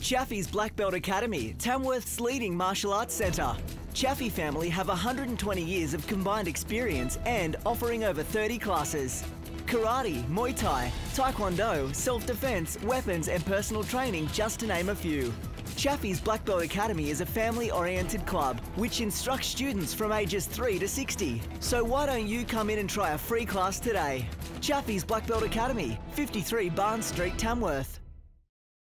Chaffee's Black Belt Academy, Tamworth's leading martial arts centre. Chaffee family have 120 years of combined experience and offering over 30 classes. Karate, Muay Thai, Taekwondo, self-defense, weapons and personal training, just to name a few. Chaffee's Black Belt Academy is a family-oriented club which instructs students from ages 3 to 60. So why don't you come in and try a free class today? Chaffee's Black Belt Academy, 53 Barnes Street, Tamworth.